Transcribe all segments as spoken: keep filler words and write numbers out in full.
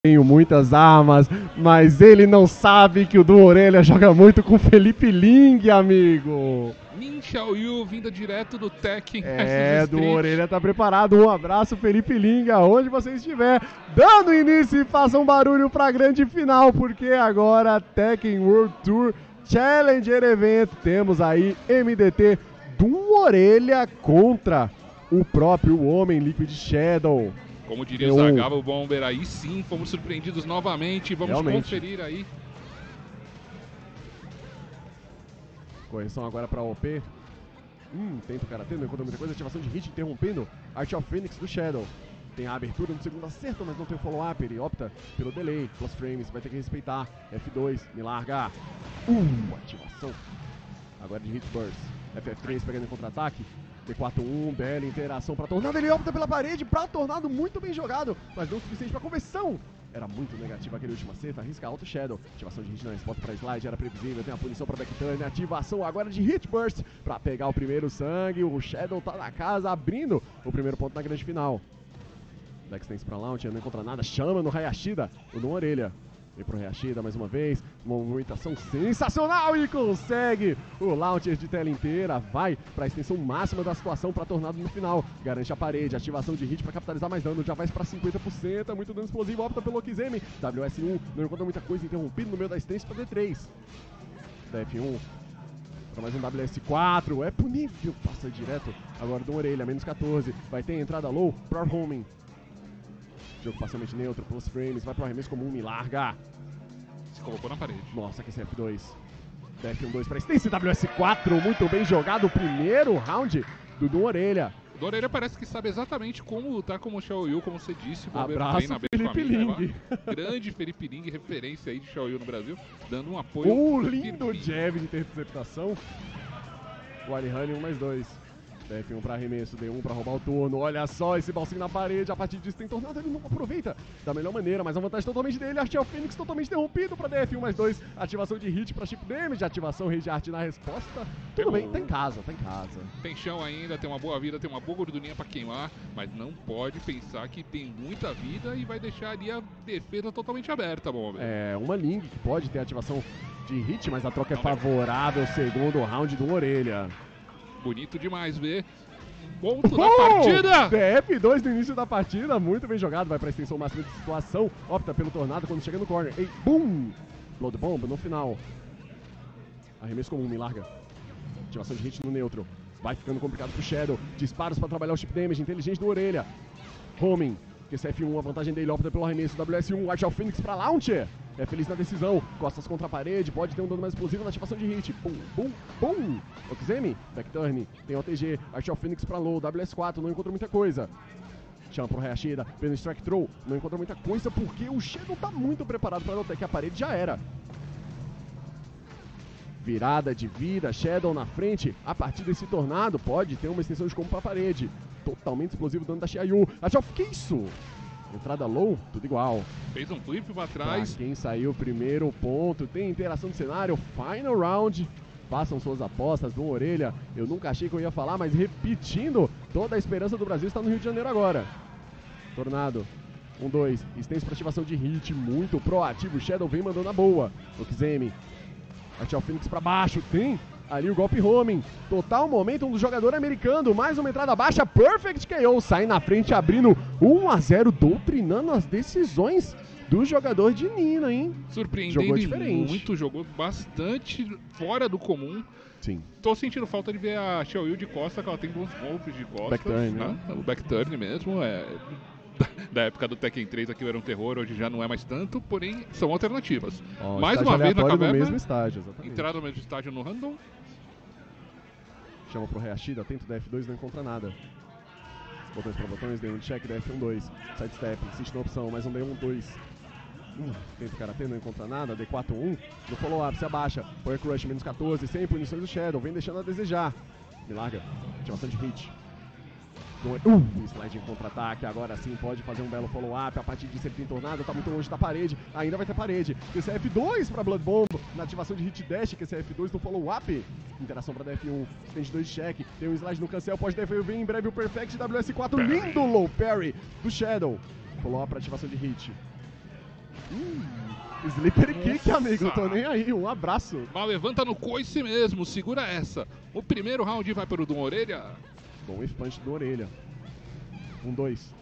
Tenho muitas armas, mas ele não sabe que o do Orelha joga muito com Felipe Ling, amigo. Min Xiaoyu vinda direto do Tekken. É, do Orelha tá preparado. Um abraço, Felipe Ling, aonde você estiver. Dando início e faça um barulho pra grande final, porque agora Tekken World Tour Challenger Event. Temos aí M D T do Orelha contra o próprio Homem Liquid Shadow. Como diria o Zagava, o Bomber, aí sim, fomos surpreendidos novamente. Vamos Realmente. conferir aí. Correção agora para O P. Hum, tenta o Karatê, não encontra muita coisa. Ativação de hit interrompendo. Art of Phoenix do Shadow. Tem a abertura no segundo acerto, mas não tem o follow-up. Ele opta pelo delay. Plus frames, vai ter que respeitar. F dois, me larga. Uh, ativação. Agora de hit burst. F F três pegando em contra-ataque. D quatro um, bela interação para Tornado, ele opta pela parede para Tornado, muito bem jogado, mas não o suficiente para conversão. Era muito negativo aquele último acerto, arrisca alto Shadow, ativação de hit na resposta para slide, era previsível, tem a punição para backturn, ativação agora de hit burst para pegar o primeiro sangue, o Shadow tá na casa, abrindo o primeiro ponto na grande final. Backstance para launch, não encontra nada, chama no Hayashida, o no Orelha. Vem pro Hayashida mais uma vez, uma movimentação sensacional e consegue o launcher de tela inteira, vai para a extensão máxima da situação para Tornado no final, garante a parede, ativação de hit para capitalizar mais dano, já vai para cinquenta por cento, muito dano explosivo, opta pelo Okizeme, W S um, não encontra muita coisa, interrompido no meio da extensão para D três, D F um, para mais um W S quatro, é punível, passa direto, agora do Orelha, menos quatorze, vai ter entrada low para homing. Jogo parcialmente neutro, plus frames, vai pro arremesso comum, me larga. Se colocou na parede. Nossa, que esse F dois. D F um dois para Stance, W S quatro, muito bem jogado o primeiro round do do Orelha. O do Orelha parece que sabe exatamente como lutar como o Xiaoyu, como você disse. O Abraço, na Felipe Ling. Grande Felipe Ling, referência aí de Xiaoyu no Brasil, dando um apoio. Um lindo jab de interceptação. Wally Honey, um mais dois. D F um para arremesso, D um para roubar o turno, olha só esse balsinho na parede, a partir disso tem Tornado, ele não aproveita da melhor maneira, mas a vantagem totalmente dele, Art of Phoenix totalmente interrompido para D F um mais dois, ativação de hit para chip damage, ativação Rage Art na resposta, tudo bem, tá em casa, tá em casa. Tem chão ainda, tem uma boa vida, tem uma boa gordurinha para queimar, mas não pode pensar que tem muita vida e vai deixar ali a defesa totalmente aberta, bom. É, uma Ling que pode ter ativação de hit, mas a troca é favorável, segundo round do Orelha. Bonito demais ver. Ponto da partida! D F dois no início da partida, muito bem jogado. Vai para a extensão máxima de situação. Opta pelo Tornado quando chega no corner. E boom! Blood Bomb no final. Arremesso comum, me larga. Ativação de hit no neutro. Vai ficando complicado pro Shadow. Disparos para trabalhar o chip damage. Inteligente do Orelha. Homing. Q C F um, a vantagem dele, opta pelo arremesso. W S um, Art of Phoenix para launcher. É feliz na decisão, costas contra a parede, pode ter um dano mais explosivo na ativação de hit. Pum, pum, pum. Okizeme, backturn, tem O T G, Art of Phoenix pra low, W S quatro, não encontra muita coisa. Chama pro Hayashida, pelo strike throw, não encontra muita coisa porque o Shadow tá muito preparado para notar que a parede já era. Virada de vida, Shadow na frente, a partir desse Tornado pode ter uma extensão de combo pra parede. Totalmente explosivo o dano da Xiaoyu. Art of, que isso? Entrada low, tudo igual. Fez um flip pra trás. Pra quem saiu primeiro ponto, tem interação de cenário, final round. Façam suas apostas do Orelha. Eu nunca achei que eu ia falar, mas repetindo, toda a esperança do Brasil está no Rio de Janeiro agora. Tornado, um, dois, extenso para ativação de hit, muito proativo. Shadow vem mandando a boa. Okizeme, Art of Phoenix pra baixo, tem ali o golpe homing, total momentum do jogador americano, mais uma entrada baixa, perfect K O, sai na frente abrindo um a zero, doutrinando as decisões do jogador de Nina, hein? Surpreendendo jogou diferente. Muito, jogou bastante fora do comum. Sim. Tô sentindo falta de ver a Xiaoyu de costa, que ela tem bons golpes de costa. Backturn, né? né? O backturn mesmo, é... Da época do Tekken três aquilo era um terror, hoje já não é mais tanto, porém são alternativas. Oh, mais uma vez na caverna, no mesmo estágio, exatamente. Entrada no mesmo estágio no random. Chama pro Hayashida, tenta o D F dois, não encontra nada. Botões para botões, D um de check, D F um dois. Sidestep, insiste na opção, mais um D um dois. Hum, tenta o Karatê, não encontra nada, D quatro um. No follow-up, se abaixa. Power Crush, menos quatorze, sem punições do Shadow, vem deixando a desejar. Me larga, ativação de hit. Uh, slide em contra-ataque, agora sim pode fazer um belo follow-up, a partir disso ele tem Tornado, tá muito longe da parede, ainda vai ter parede, Q C F dois pra Blood Bomb, na ativação de hit dash, Q C F dois no follow-up, interação pra D F um, stand dois de check, tem um slide no cancel, pode D F um, vem em breve o Perfect, W S quatro, lindo low parry do Shadow, follow-up pra ativação de hit, Hum, Slipper Kick, Nossa. amigo, tô nem aí, um abraço. Mas levanta no coice mesmo, segura essa. O primeiro round vai para o Dom Orelha. Bom Whiff Punch do Orelha. Um, dois.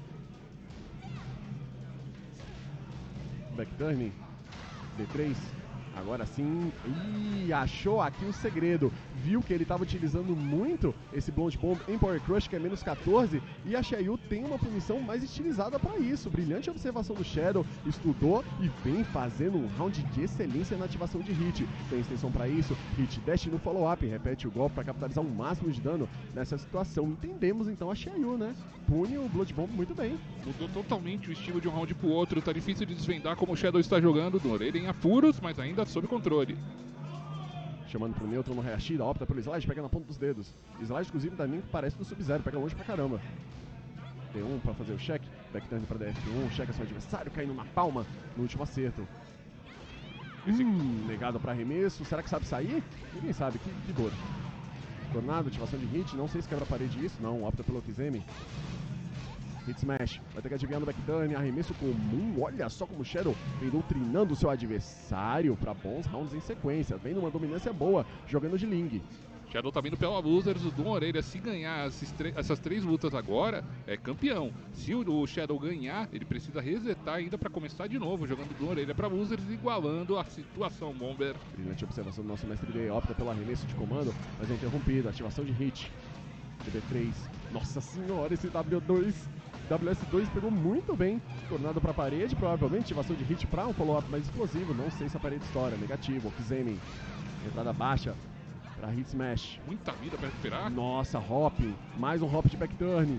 Backturn. D três. Agora sim. Ih, achou aqui o segredo. Viu que ele estava utilizando muito esse Blonde Bomb em Power Crush, que é menos quatorze. E a Xiaoyu tem uma punição mais estilizada para isso. Brilhante observação do Shadow. Estudou e vem fazendo um round de excelência na ativação de hit. Tem extensão para isso. Hit dash no follow-up. Repete o golpe para capitalizar o máximo de dano nessa situação. Entendemos então a Xiaoyu, né? Pune o Blood Bomb muito bem. Mudou totalmente o estilo de um round pro outro. Tá difícil de desvendar como o Shadow está jogando. Do Orelha em apuros, mas ainda sob controle. Chamando pro neutro no Hayashida, opta pelo slide, pega na ponta dos dedos. Slide, inclusive, da mim que parece do Sub-Zero, pega longe pra caramba. D um pra fazer o check, backturn pra D F um, checa seu adversário, caindo na palma no último acerto. Hum, negado pra arremesso, será que sabe sair? Ninguém sabe, que, que dor. Tornado, ativação de hit, não sei se quebra a parede isso, não, opta pelo Kizemi. Hit Smash, vai ter que adivinhar no backturn, arremesso comum, olha só como o Shadow vem doutrinando o seu adversário para bons rounds em sequência, vem numa dominância boa, jogando de Ling. Shadow tá vindo pela Losers, o Dom Orelha, se ganhar essas três lutas agora, é campeão. Se o Shadow ganhar, ele precisa resetar ainda para começar de novo, jogando Dom Orelha para Losers, igualando a situação, Bomber. Brilhante observação do nosso mestre D, opta pelo arremesso de comando, mas é interrompido, ativação de hit. D B três, nossa senhora, esse W dois... W S dois pegou muito bem, tornado para a parede, provavelmente ativação de hit para um follow-up mais explosivo, não sei se a parede estoura, negativo, Kizemi, entrada baixa para hit smash. Muita vida para recuperar. Nossa, hop, mais um hop de backturn.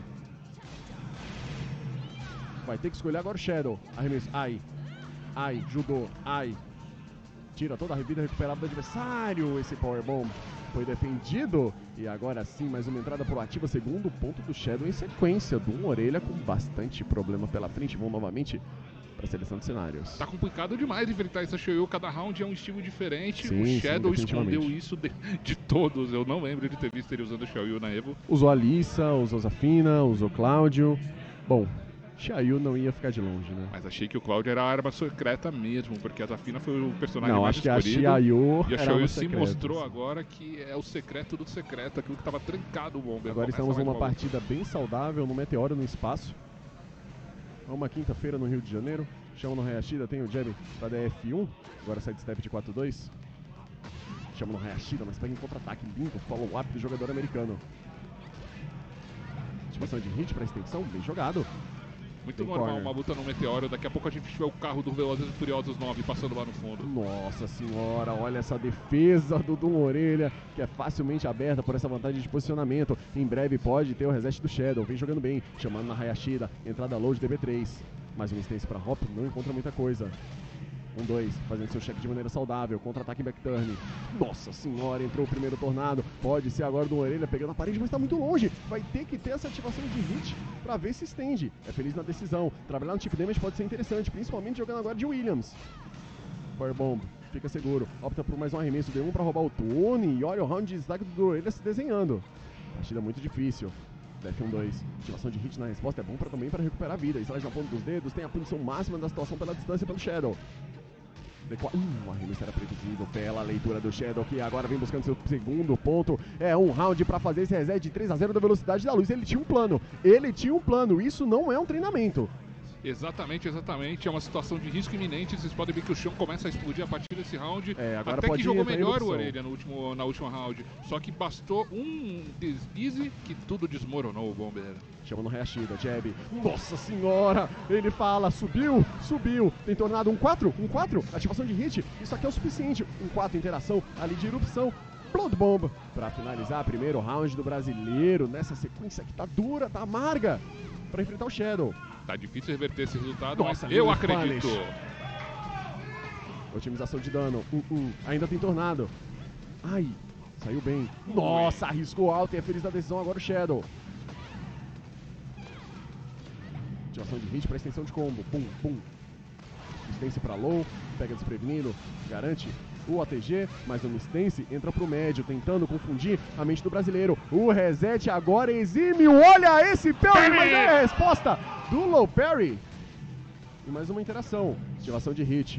Vai ter que escolher agora o Shadow, arremesso, ai, ai, judô, ai, tira toda a vida recuperada do adversário, esse Power Bomb foi defendido, e agora sim, mais uma entrada proativa, segundo ponto do Shadow em sequência, do um Orelha com bastante problema pela frente. Vamos novamente para a seleção de cenários. Tá complicado demais enfrentar essa Xiaoyu, cada round é um estilo diferente, sim, o Shadow sim, escondeu isso de, de todos, eu não lembro de ter visto ele usando a Xiaoyu na Evo. Usou a Lissa, usou a Zafina, usou Cláudio, bom... Xiaoyu não ia ficar de longe, né? Mas achei que o Cláudio era a arma secreta mesmo, porque a Zafina foi o personagem não, mais escolhido. Não, acho que a Xiaoyu e a Xiaoyu se secreta, mostrou assim. agora que é o secreto do secreto, aquilo que estava trancado o Bomber. Agora estamos numa partida bem saudável, no Meteoro no espaço. É uma quinta-feira no Rio de Janeiro. Chama no Hayashida, tem o jab para D F um. Agora sidestep de quatro dois. Chama no Hayashida, mas pega em contra-ataque. Lindo follow-up do jogador americano. Ativação de hit para extensão, bem jogado. Muito tem normal corner. uma luta no Meteoro, daqui a pouco a gente tiver o carro do Velozes e Furiosos nove passando lá no fundo. Nossa senhora, olha essa defesa do Dom Orelha, que é facilmente aberta por essa vantagem de posicionamento. Em breve pode ter o reset do Shadow, vem jogando bem, chamando na Hayashida, entrada low de D B três. Mais uma instância para Hop, não encontra muita coisa. um dois, fazendo seu check de maneira saudável, contra-ataque em backturn. Nossa senhora, entrou o primeiro tornado. Pode ser agora do Orelha pegando a parede, mas está muito longe. Vai ter que ter essa ativação de hit para ver se estende. É feliz na decisão. Trabalhar no chip damage pode ser interessante, principalmente jogando agora de Williams. Power Bomb, fica seguro. Opta por mais um arremesso D um para roubar o Tony. E olha o round de destaque do Orelha se desenhando. Partida muito difícil. D F um dois, ativação de hit na resposta é bom pra, também para recuperar a vida. Slide na ponta dos dedos, tem a punição máxima da situação pela distância pelo Shadow. Hum, o arremesso era previsível pela leitura do Shadow, que agora vem buscando seu segundo ponto. É um round para fazer esse reset de três a zero da velocidade da luz. Ele tinha um plano, ele tinha um plano, isso não é um treinamento. Exatamente, exatamente, é uma situação de risco iminente. Vocês podem ver que o chão começa a explodir a partir desse round. É, agora até pode que jogou ir, melhor o Orelha no último, na última round. Só que bastou um deslize que tudo desmoronou o Bomber. Chama no Hayashida, jab. Nossa senhora! Ele fala, subiu, subiu. Tem tornado um quatro, um quatro, ativação de hit. Isso aqui é o suficiente. Um quatro, interação ali de erupção. Blood Bomb para finalizar o primeiro round do brasileiro. Nessa sequência que tá dura, tá amarga. Para enfrentar o Shadow. Tá difícil reverter esse resultado, Nossa, mas eu acredito. Punish. Otimização de dano. Uh, uh. Ainda tem tornado. Ai, saiu bem. Nossa, arriscou alto e é feliz da decisão agora o Shadow. Ativação de hit para extensão de combo. Pum, pum. Stance para low. Pega desprevenido. Garante o A T G, mas o Stance entra pro médio, tentando confundir a mente do brasileiro. O reset agora exímio. Olha esse parry, mas é a resposta do low parry. E mais uma interação. Ativação de hit.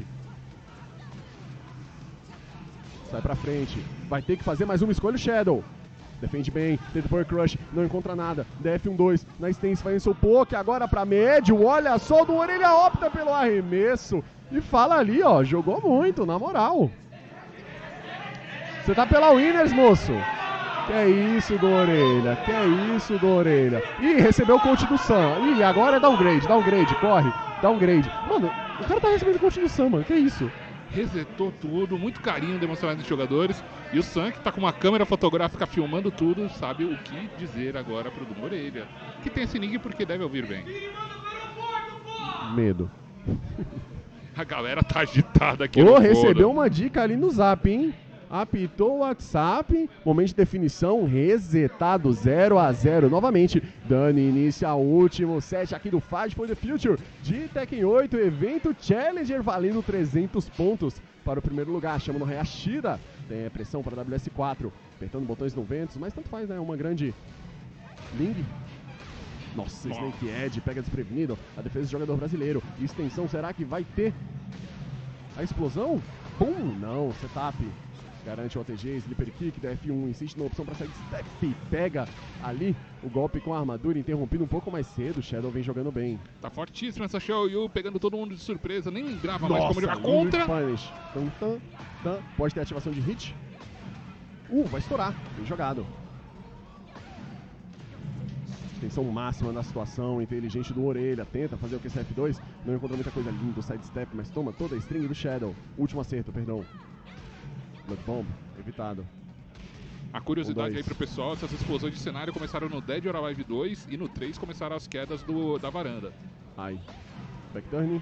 Sai pra frente. Vai ter que fazer mais uma escolha o Shadow. Defende bem, tenta Power Crush, não encontra nada. D F um dois, na stance vai em seu poke, agora pra médio. Olha só, do Orelha opta pelo arremesso. E fala ali, ó, jogou muito, na moral. Você tá pela Winners, moço. Que é isso do Orelha, que é isso do Orelha. Ih, recebeu o coach do Sam. Ih, agora é downgrade, downgrade, corre, downgrade. Mano, o cara tá recebendo o coach do Sam, mano, que é isso? Resetou tudo, muito carinho demonstrado dos jogadores. E o Sam, que tá com uma câmera fotográfica filmando tudo, sabe o que dizer agora pro Dom Orelha. Que tem esse nick porque deve ouvir bem. Medo. A galera tá agitada aqui. Ô, recebeu uma dica ali no zap, hein? Apitou o WhatsApp, momento de definição, resetado zero a zero novamente, dando início ao último set aqui do Fight for the Future de Tekken oito, evento Challenger, valendo trezentos pontos para o primeiro lugar, chama no Hayashida, tem a pressão para a W S quatro, apertando botões no Ventus, mas tanto faz, né, uma grande Ling. Nossa, Snake Edge pega desprevenido, a defesa do jogador brasileiro, extensão, será que vai ter a explosão? Pum, não, setup. Garante o O T G, Slipper Kick, D F um, insiste na opção para sair de step, pega ali o golpe com a armadura, interrompido um pouco mais cedo, Shadow vem jogando bem. Tá fortíssimo essa Xiaoyu, pegando todo mundo de surpresa, nem lembrava Nossa, mais como jogar contra. Punish. Tum, tum, tum. Pode ter ativação de hit. Uh, vai estourar, bem jogado. Tensão máxima na situação, inteligente do Orelha, tenta fazer o Q C F dois, não encontra muita coisa linda, sidestep, mas toma toda a string do Shadow. Último acerto, perdão. Blood Bomb, evitado. A curiosidade um, aí pro pessoal, essas explosões de cenário começaram no Dead or Alive dois e no três começaram as quedas do, da varanda. Ai. Backturn.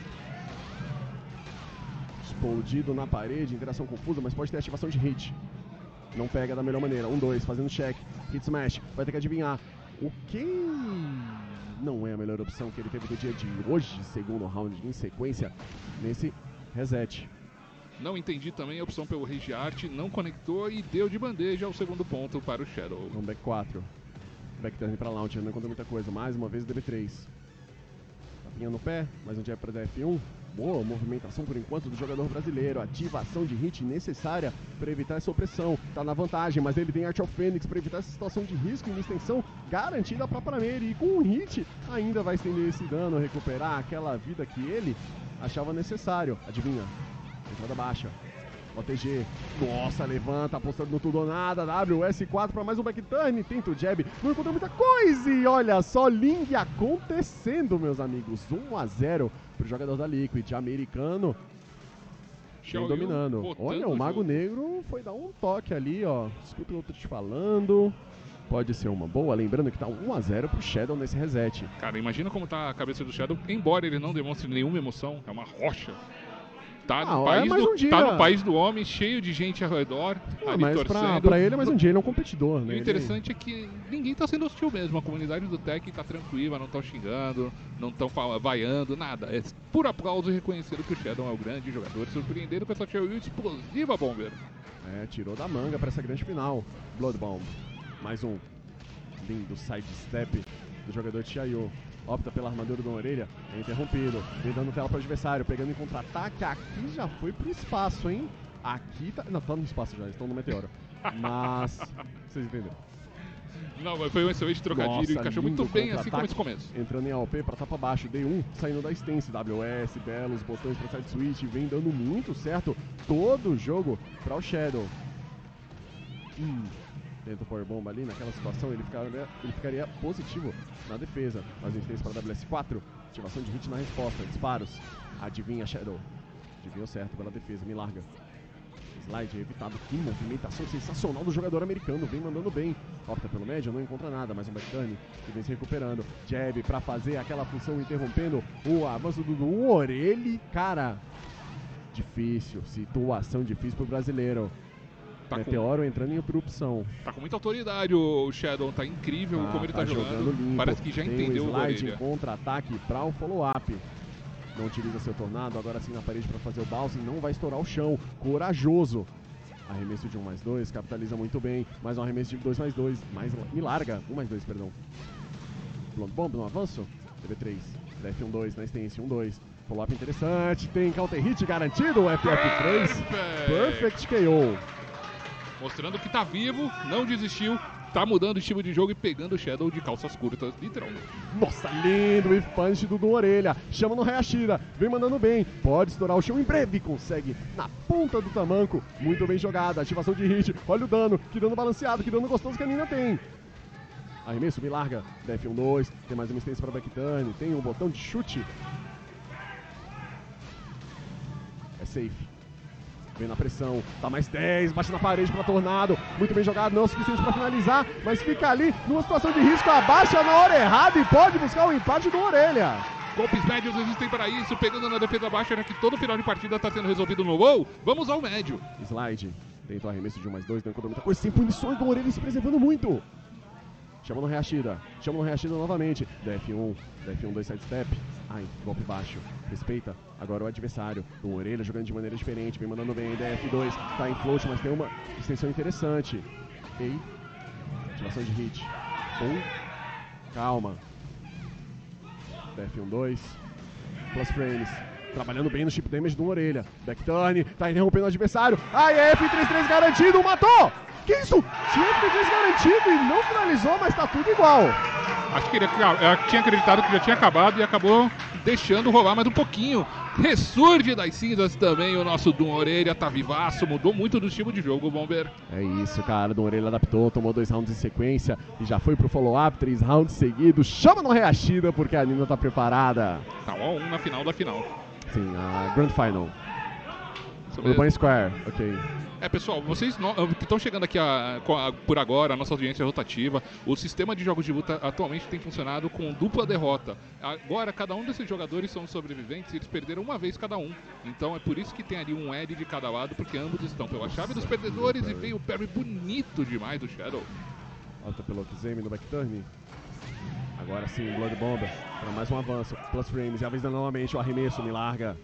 Explodido na parede, interação confusa, mas pode ter ativação de hit. Não pega da melhor maneira. um, dois, fazendo check. Hit smash, vai ter que adivinhar. O que não é a melhor opção que ele teve no dia de hoje, segundo round em sequência, nesse reset. Não entendi também a opção pelo Rage Art, não conectou e deu de bandeja o segundo ponto para o Shadow. Um back quatro. Backturn para launcher, não encontra muita coisa. Mais uma vez o D B três. Tapinha no pé, mais um jab para D F um. Boa movimentação por enquanto do jogador brasileiro. Ativação de hit necessária para evitar essa opressão. Tá na vantagem, mas ele tem Art of Phoenix para evitar essa situação de risco e uma extensão garantida para Prameri. E com um hit ainda vai estender esse dano, recuperar aquela vida que ele achava necessário. Adivinha? Entrada baixa. O T G. Nossa, levanta, apostando no tudo ou nada. W S quatro para mais um backturn. Tenta o jab. Não encontrou muita coisa. E olha só, Ling acontecendo, meus amigos. um a zero pro jogador da Liquid. Americano. Vem dominando. Olha, o Mago Negro foi dar um toque ali, ó. Desculpa o que eu tô te falando. Pode ser uma boa. Lembrando que tá um a zero pro Shadow nesse reset. Cara, imagina como tá a cabeça do Shadow. Embora ele não demonstre nenhuma emoção, é uma rocha. Tá, ah, no país é do, um tá no país do homem, cheio de gente ao redor, ah, ali mas torcendo. Pra, pra ele é mais um dia, ele é um competidor, né? E o interessante é que ninguém tá sendo hostil mesmo. A comunidade do Tekken tá tranquila, não estão xingando, não estão vaiando, nada. É por aplauso e reconhecendo que o Shadow é o grande jogador, surpreendendo com essa Xiaoyu explosiva, Bomber. É, tirou da manga pra essa grande final. Blood Bomb. Mais um lindo sidestep do jogador Xiaoyu. Opta pela armadura do Orelha, é interrompido, vem dando tela para o adversário, pegando em contra-ataque, aqui já foi pro espaço, hein? Aqui tá... Não, tá no espaço já, estão no meteoro. Mas... vocês entenderam? Não, mas foi um excelente trocadilho, Nossa, encaixou muito bem assim como esse começo. Entrando em A O P para tapa baixo, D um, saindo da stance, W S, belos, botões para side switch, vem dando muito certo todo o jogo para o Shadow. Hum... Tenta o Power Bomb ali, naquela situação ele ficaria, ele ficaria positivo na defesa. Mas a gente tem isso para W S quatro, ativação de hit na resposta, disparos. Adivinha Shadow, adivinhou certo pela defesa, me larga. Slide evitado, que movimentação sensacional do jogador americano, vem mandando bem. Opta pelo médio, não encontra nada, mais um backturn que vem se recuperando. Jab para fazer aquela função interrompendo o avanço do, do Orelha, cara. Difícil, situação difícil pro brasileiro. Tá Meteoro com... entrando em erupção. Tá com muita autoridade o Shadow, tá incrível ah, como ele tá, tá jogando. jogando limpo. Parece que já tem entendeu um o slide em contra-ataque para o follow-up. Não utiliza seu tornado, agora sim na parede para fazer o bounce, não vai estourar o chão. Corajoso. Arremesso de um mais dois, capitaliza muito bem. Mais um arremesso de dois mais dois, mais me larga. um mais dois, perdão. Blonde Bomb no avanço. D B três. D F um dois na extensão, um dois. follow-up interessante, tem counter hit garantido, o F F três. Perfect K O. Mostrando que tá vivo, não desistiu, tá mudando o estilo de jogo e pegando o Shadow de calças curtas, literalmente. Nossa, lindo o Whiff Punch do Dum Orelha. Chama no Hayashida, vem mandando bem. Pode estourar o chão em breve, consegue na ponta do tamanco. Muito bem jogada, ativação de hit. Olha o dano, que dano balanceado, que dano gostoso que a Nina tem. Arremesso, me larga. D F um dois, tem mais uma extensão para backturn, tem um botão de chute. É safe. Vem na pressão, tá mais dez, bate na parede pra Tornado. Muito bem jogado, não é o suficiente pra finalizar, mas fica ali numa situação de risco, abaixa na hora errada e pode buscar o empate do Orelha. Golpes médios existem para isso, pegando na defesa baixa, já que todo final de partida tá sendo resolvido no low. Vamos ao médio. Slide, tenta o arremesso de um mais dois, não encontrou muita coisa, sem punições do Orelha se preservando muito. Chama no Hayashida, chama no Hayashida novamente. D F um, D F um dois sidestep. Ai, golpe baixo. Respeita agora o adversário. O Orelha jogando de maneira diferente, vem mandando bem. D F dois, tá em float, mas tem uma extensão interessante. Ei, ativação de hit. Um, calma. D F um dois, plus frames. Trabalhando bem no chip damage do Orelha. Backturn, tá interrompendo o adversário. Ai, F três três garantido, matou! Que isso? Tinha F três garantido e não finalizou, mas tá tudo igual. Acho que ele tinha acreditado que já tinha acabado e acabou deixando rolar mais um pouquinho. Ressurge das cinzas também o nosso Dum Orelha, tá vivaço, mudou muito do estilo de jogo, Bomber. É isso, cara, Dum Orelha adaptou, tomou dois rounds em sequência e já foi pro follow-up, três rounds seguidos. Chama no Hayashida porque a Nina tá preparada. Tá um a um na final da final. Sim, a Grand Final. Urban Square, ok. É, pessoal, vocês no, que estão chegando aqui a, a, por agora, a nossa audiência rotativa, o sistema de jogos de luta atualmente tem funcionado com dupla derrota. Agora, cada um desses jogadores são sobreviventes e eles perderam uma vez cada um. Então é por isso que tem ali um Ed de cada lado, porque ambos estão pela chave dos perdedores e veio o parry bonito demais do Shadow. Alta pelo Zemi no backturn. Agora sim, Blood Bomber para mais um avanço. Plus frames, e avisa novamente o arremesso, me larga.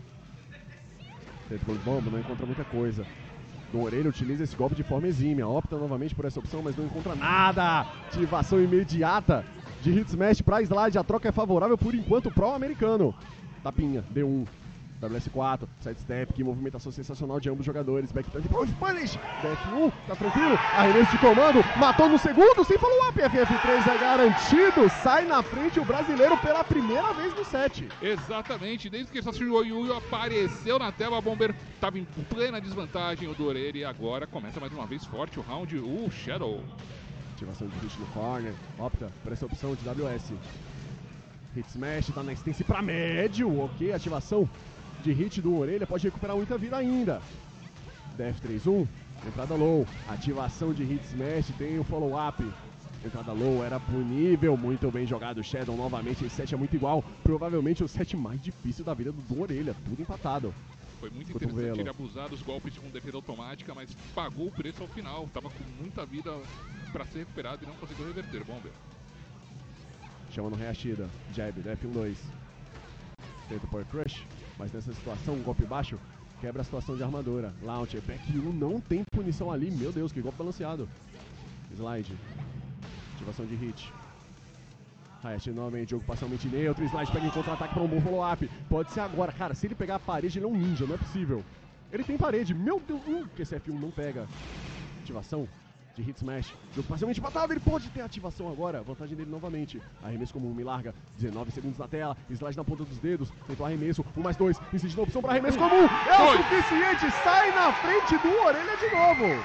Tenta Blood Bomber, não encontra muita coisa. Dum Orelha utiliza esse golpe de forma exímia, opta novamente por essa opção, mas não encontra nada. Ativação imediata de Hit Smash para Slide, a troca é favorável por enquanto pro americano. Tapinha, D um, W S quatro, sidestep, que movimentação sensacional de ambos os jogadores. Backturn de Punish, D F um, tá tranquilo, arremesso de comando, matou no segundo, sem follow-up, F F três é garantido, sai na frente o brasileiro pela primeira vez no set. Exatamente, desde que esse Yoyo apareceu na tela, a Bomber tava em plena desvantagem, o Dum Orelha, e agora começa mais uma vez forte o round, o Shadow. Ativação de hit no corner, opta por essa opção de W S. Hit Smash, tá na extensão pra médio, ok, ativação de hit do Orelha, pode recuperar muita vida ainda. D F três um, entrada low, ativação de Hit Smash, tem o follow-up. Entrada low, era punível, muito bem jogado. Shadow novamente, esse set é muito igual. Provavelmente o set mais difícil da vida do Dum Orelha, tudo empatado. Foi muito interessante ele abusar dos golpes com defesa automática, mas pagou o preço ao final. Tava com muita vida para ser recuperado e não conseguiu reverter, Bomber. Chama no Hayashida, jab, D F um dois. Tenta o Power Crush, mas nessa situação, um golpe baixo quebra a situação de armadura. Launcher, back um, não tem punição ali, meu Deus, que golpe balanceado. Slide, ativação de hit. Hayashida novamente, jogo parcialmente neutro, Slide pega em contra-ataque para um bom follow-up. Pode ser agora, cara, se ele pegar a parede, ele é um ninja, não é possível. Ele tem parede, meu Deus, uh, que esse F um não pega. Ativação de Hit Smash, jogo parcialmente empatado, ele pode ter ativação agora, vantagem dele novamente. Arremesso comum, me larga, dezenove segundos na tela, Slide na ponta dos dedos, tentou arremesso, um mais dois, insiste na opção para arremesso comum, é o suficiente, sai na frente do Orelha de novo.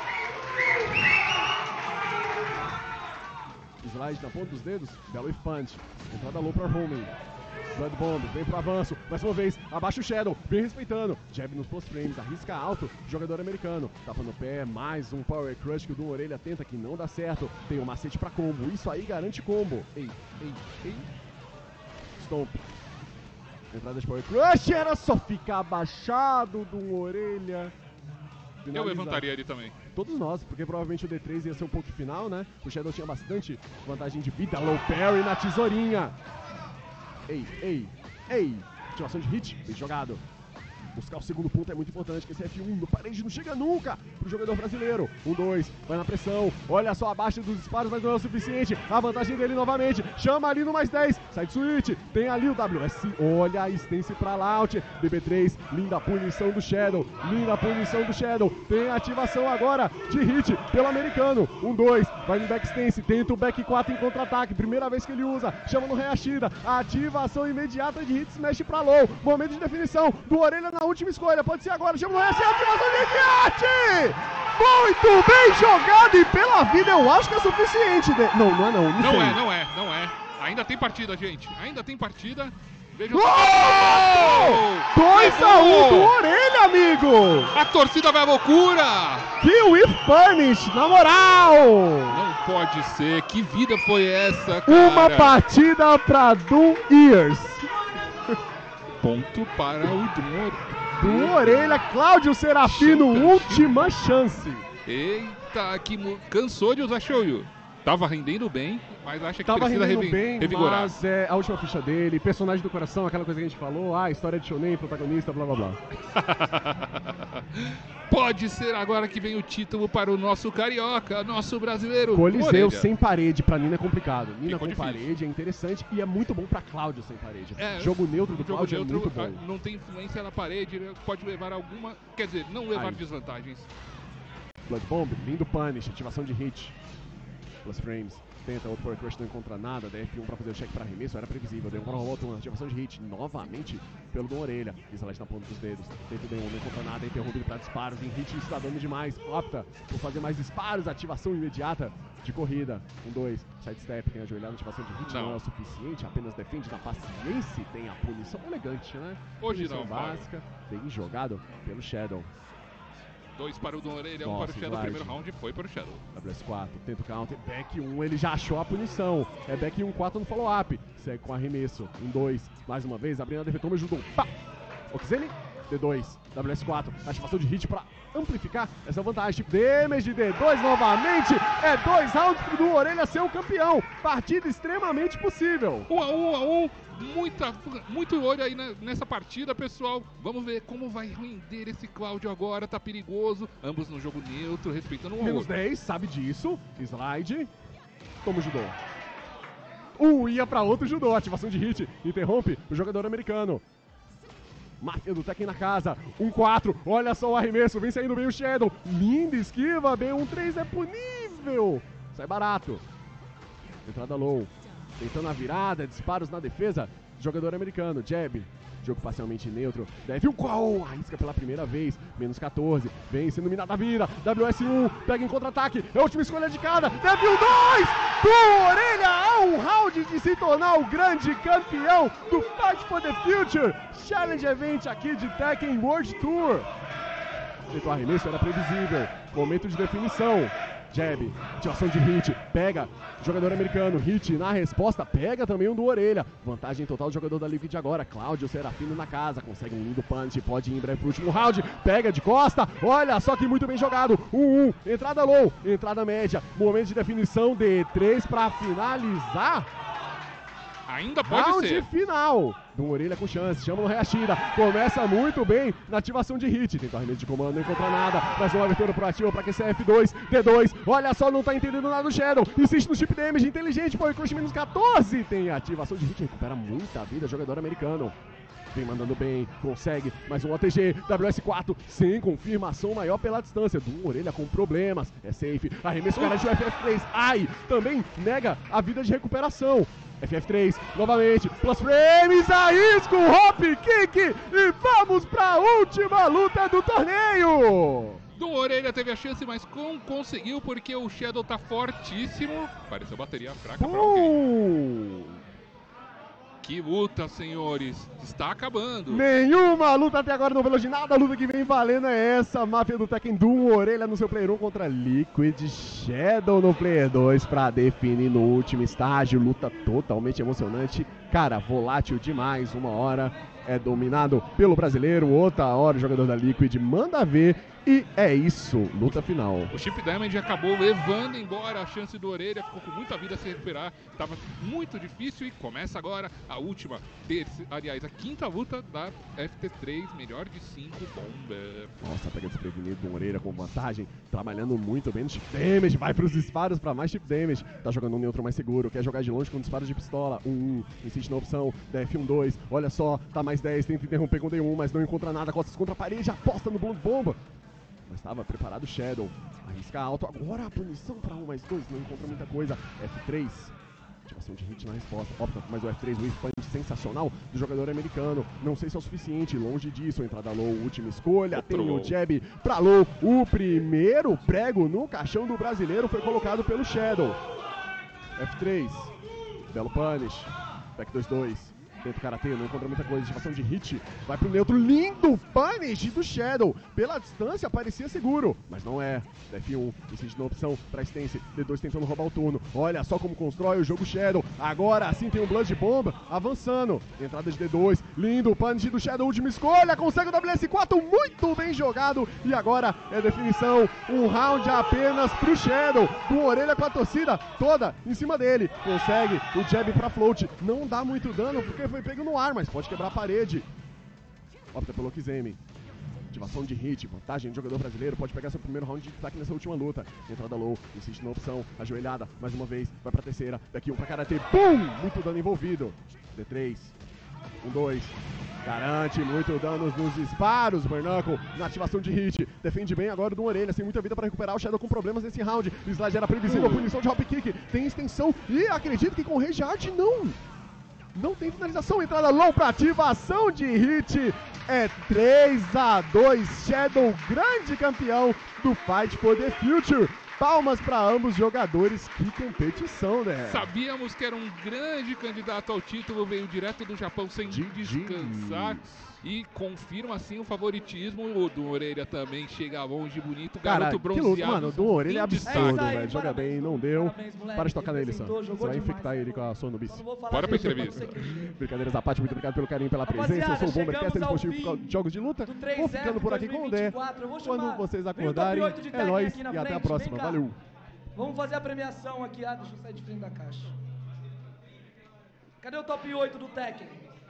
Slide na ponta dos dedos, belo Whiff Punch, entrada low para homing. Blood Bomb, vem pro avanço, mais uma vez, abaixa o Shadow, bem respeitando, jab nos post frames, arrisca alto, jogador americano, tapa no pé, mais um Power Crush que o Dum Orelha tenta que não dá certo, tem um macete pra combo, isso aí garante combo, ei, ei, ei, Stomp, entrada de Power Crush, era só ficar abaixado, Dum Orelha. Finalizar. Eu levantaria ele também. Todos nós, porque provavelmente o D três ia ser um pouco final, né, o Shadow tinha bastante vantagem de vida, low parry na tesourinha. Ei, ei, ei, ativação de hit, bem jogado. Buscar o segundo ponto é muito importante, que esse F um no parede não chega nunca pro jogador brasileiro. um dois, vai na pressão, olha só abaixo dos disparos, mas não é o suficiente. A vantagem dele novamente, chama ali no mais dez, side switch, tem ali o W S, olha a stance pra Loud. B B três, linda punição do Shadow, linda punição do Shadow. Tem ativação agora de hit pelo americano. um dois, vai no back stance, tenta o back quatro em contra-ataque, primeira vez que ele usa, chama no Hayashida, ativação imediata de hit smash pra low, momento de definição do Orelha na última escolha, pode ser agora, chama no Hayashida, ativação de hit! Muito bem jogado e pela vida eu acho que é suficiente. De... Não, não é não, não, não sei. é, não é, não é. Ainda tem partida, gente, ainda tem partida. Veja dois a um do Orelha, amigo! A torcida vai à loucura! Kill with punish, na moral! Não pode ser, que vida foi essa, cara? Uma partida pra Doom Ears. Ponto para o Doom. Do Orelha, Cláudio Serafino, Chuta, última chance. Eita, que mu... cansou de usar Shoyu. Tava rendendo bem, mas acha que Tava precisa rendendo revi... bem, revigorar. mas é a última ficha dele, personagem do coração, aquela coisa que a gente falou, ah, história de shonen, protagonista, blá blá blá. Pode ser agora que vem o título para o nosso carioca, nosso brasileiro. Coliseu sem parede, pra Nina é complicado. Nina Ficou com difícil. parede é interessante e é muito bom pra Cláudio sem parede. É, jogo neutro do jogo Cláudio neutro, é muito bom. Não tem influência na parede, pode levar alguma, quer dizer, não levar Ai. desvantagens. Blood Bomb, lindo punish, ativação de hit. Plus frames, tenta outro Power Crush, não encontra nada, da F um pra fazer o check pra arremesso, era previsível, deu uma volta, uma ativação de hit, novamente pelo Dom Orelha, Isolete na ponta dos dedos, tenta o D um, não encontra nada, interrompido pra disparos, em hit está dando demais, opta por fazer mais disparos, ativação imediata de corrida, um dois, sidestep, tem ajoelhado, ativação de hit, não. não é o suficiente, apenas defende na paciência e tem a punição elegante, né? Hoje punição não, básica, bem jogado pelo Shadow. Dois para o Dom Orelha, um Nossa, para o Shadow. O primeiro round foi para o Shadow. W S quatro, tenta o counter, back um, ele já achou a punição. É back um quatro no follow-up. Segue com arremesso. um dois, mais uma vez, abrindo a defetou, ajudou. Pá! Okizeli, D dois, W S quatro, ativação de hit pra amplificar essa vantagem. Damage de D dois novamente. É dois rounds pro Orelha ser o campeão. Partida extremamente possível. Um a um, um a um. Muita, muito olho aí na, nessa partida, pessoal. Vamos ver como vai render esse Cláudio agora. Tá perigoso. Ambos no jogo neutro, respeitando o um Menos outro. dez, sabe disso. Slide. Toma o judô. Um ia pra outro judô. Ativação de hit. Interrompe o jogador americano. Máfia do Tekken na casa. um quatro. Olha só o arremesso. Vem saindo bem o Shadow. Linda esquiva. B um três é punível. Sai barato. Entrada low. Tentando a virada, disparos na defesa, jogador americano, jab, jogo parcialmente neutro, deve um qual, arrisca pela primeira vez, menos quatorze, vem sendo minada a vida, W S um, pega em contra-ataque, é a última escolha de cada, deve um dois, do Orelha a um round de se tornar o grande campeão do Fight for the Future Challenge Event aqui de Tekken World Tour. Feito o arremesso, era previsível, momento de definição. Jab, ativação de hit, pega, jogador americano, hit na resposta, pega também um do Orelha. Vantagem total do jogador da Liquid agora, Cláudio Serafino na casa, consegue um lindo punch, pode ir em breve pro último round, pega de costa, olha só que muito bem jogado, um um, entrada low, entrada média, momento de definição, D três pra finalizar. Ainda pode round ser. final. Dom Orelha com chance, chama no Hayashida, começa muito bem na ativação de hit, tenta arremesso de comando, não encontra nada, mais uma abertura proativa para aquecer F dois, D dois, olha só, não tá entendendo nada do Shadow, insiste no chip damage, inteligente, Power Crush menos quatorze, tem ativação de hit, recupera muita vida, jogador americano. Vem mandando bem, consegue mais um O T G, W S quatro, sem confirmação maior pela distância, Dom Orelha com problemas, é safe, arremesso garante o F F três, ai, também nega a vida de recuperação. F F três, novamente, plus frames, arrisca o hop kick e vamos pra última luta do torneio! Do Orelha teve a chance, mas não conseguiu porque o Shadow tá fortíssimo. Pareceu bateria fraca pra alguém. Uh! Que luta, senhores. Está acabando. Nenhuma luta até agora no Veloz de nada. A luta que vem valendo é essa. Máfia do Tekken Doom Orelha no seu Player um contra Liquid Shadow no Player dois pra definir no último estágio. Luta totalmente emocionante. Cara, volátil demais. Uma hora é dominado pelo brasileiro. Outra hora o jogador da Liquid manda ver. E é isso, luta final. O Chip Damage acabou levando embora a chance do Orelha, ficou com muita vida a se recuperar, estava muito difícil e começa agora a última, terça, aliás, a quinta luta da F T três, melhor de cinco, bomba. Nossa, pega desprevenido do Orelha com vantagem, trabalhando muito bem no Chip Damage, vai para os disparos para mais Chip Damage, tá jogando um neutro mais seguro, quer jogar de longe com disparos de pistola, um um, insiste na opção, D F um dois, olha só, tá mais dez, tenta interromper com D um, mas não encontra nada, costas contra a parede, aposta no Blood Bomba. Mas estava preparado o Shadow, arrisca alto, agora a punição para um mais dois, não encontra muita coisa, F três, ativação de hit na resposta, opta por mais o F três, o Punch sensacional do jogador americano, não sei se é o suficiente, longe disso, entrada low, última escolha, Outro tem low. o jab pra low, o primeiro prego no caixão do brasileiro foi colocado pelo Shadow, F três, belo punish, back dois dois, tenta o karatê, não encontra muita coisa, ativação de hit, vai pro neutro, lindo punish do Shadow, pela distância parecia seguro, mas não é, F um, insiste na opção pra Stance, D dois tentando roubar o turno, olha só como constrói o jogo Shadow, agora sim tem um Blood Bomb, avançando, entrada de D dois, lindo punish do Shadow, última escolha, consegue o W S quatro, muito bem jogado, e agora é definição, um round apenas pro Shadow, do Orelha com a torcida toda em cima dele, consegue o jab pra float, não dá muito dano porque foi pego no ar, mas pode quebrar a parede. Opta pelo Kizemi. Ativação de hit, vantagem do jogador brasileiro, pode pegar seu primeiro round de destaque nessa última luta. Entrada low, insiste na opção, ajoelhada, mais uma vez, vai pra terceira, daqui um pra karatê, pum! Muito dano envolvido. D três, um dois, garante muito danos nos disparos, Burnacle, na ativação de hit, defende bem agora do Orelha, sem muita vida pra recuperar, o Shadow com problemas nesse round, o slide era previsível, a punição de hop kick, tem extensão e acredito que com Rage Art não! Não tem finalização, entrada low para ativação de hit, é três a dois, Shadow, grande campeão do Fight for the Future. Palmas para ambos jogadores, que competição, né? Sabíamos que era um grande candidato ao título, veio direto do Japão sem G G. descansar e confirma assim o favoritismo. O do Orelha também chega longe, bonito, Cara, garoto que bronzeado. luta, mano, do Orelha é em absurdo, destaque. aí, velho, joga parabéns, bem, não deu, parabéns, moleque, para de tocar nele, Sam, representou, você jogou vai demais, infectar ele com a sonobice. Eu não vou falar Bora pra disso, entrevista. pra você que- Brincadeiras à parte, muito obrigado pelo carinho, pela presença, eu sou o Rapaziada, Bombercast, chegamos ao dispositivo fim de jogos de luta, do três vou F ficando por aqui com o Dé, dois mil e vinte e quatro. Eu vou quando chamar- vocês Vem o top acordarem, oito de é Tekken nóis aqui na e até a frente, próxima, vem cá. valeu! Vamos fazer a premiação aqui. Ah, deixa eu sair de frente da caixa. Cadê o top oito do Tekken?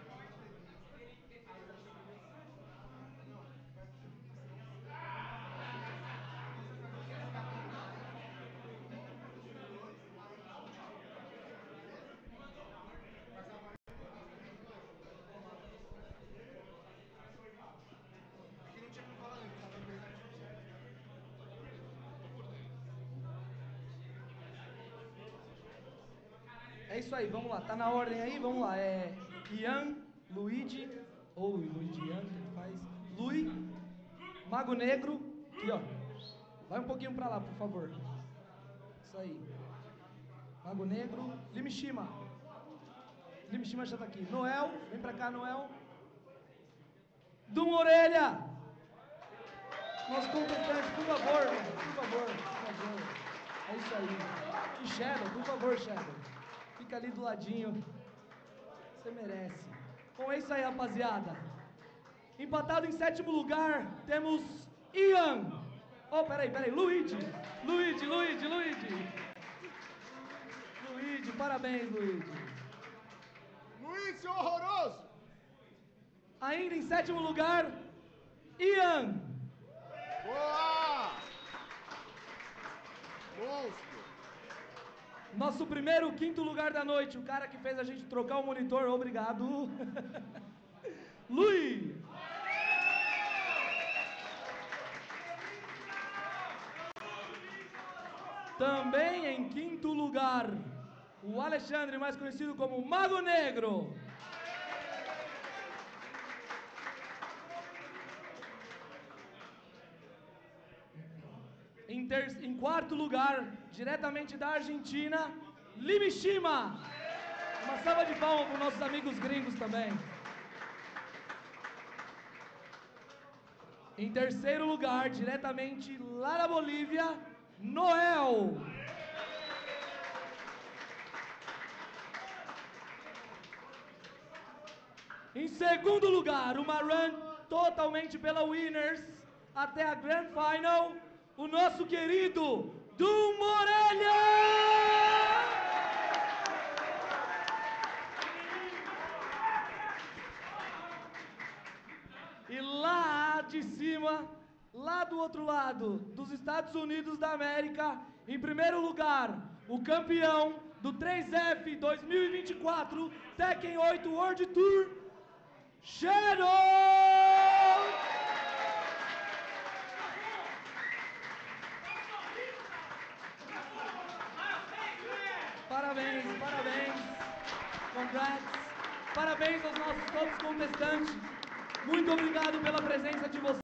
É isso aí, vamos lá. Tá na ordem aí, vamos lá. É Ian, Luigi, ou Luigi Ian, que faz. Lui, Mago Negro, aqui ó. Vai um pouquinho pra lá, por favor. Isso aí. Mago Negro, Limishima. Limishima já tá aqui. Noel, vem pra cá, Noel. Dum Orelha. Nosso competente, por favor, por favor, por favor. É isso aí. E Shadow, por favor, Shadow. Fica ali do ladinho. Você merece. Bom, é isso aí, rapaziada. Empatado em sétimo lugar, temos Ian. Oh, peraí, peraí. Luigi. Luigi, Luigi, Luigi. Luigi, parabéns, Luigi. Luiz, horroroso! Ainda em sétimo lugar, Ian. Boa! Monstro! Nosso primeiro, quinto lugar da noite. O cara que fez a gente trocar o monitor. Obrigado. Lui. Também em quinto lugar, o Alexandre, mais conhecido como Mago Negro. Em, ter... em quarto lugar, diretamente da Argentina, Limishima. Uma salva de palmas para os nossos amigos gringos também. Em terceiro lugar, diretamente lá da Bolívia, Noel. Em segundo lugar, uma run totalmente pela Winners até a Grand Final, o nosso querido Dum Orelha! E lá de cima, lá do outro lado, dos Estados Unidos da América, em primeiro lugar, o campeão do três F dois mil e vinte e quatro Tekken oito World Tour, Shadow! Parabéns, parabéns, congrats, parabéns aos nossos todos contestantes. Muito obrigado pela presença de vocês.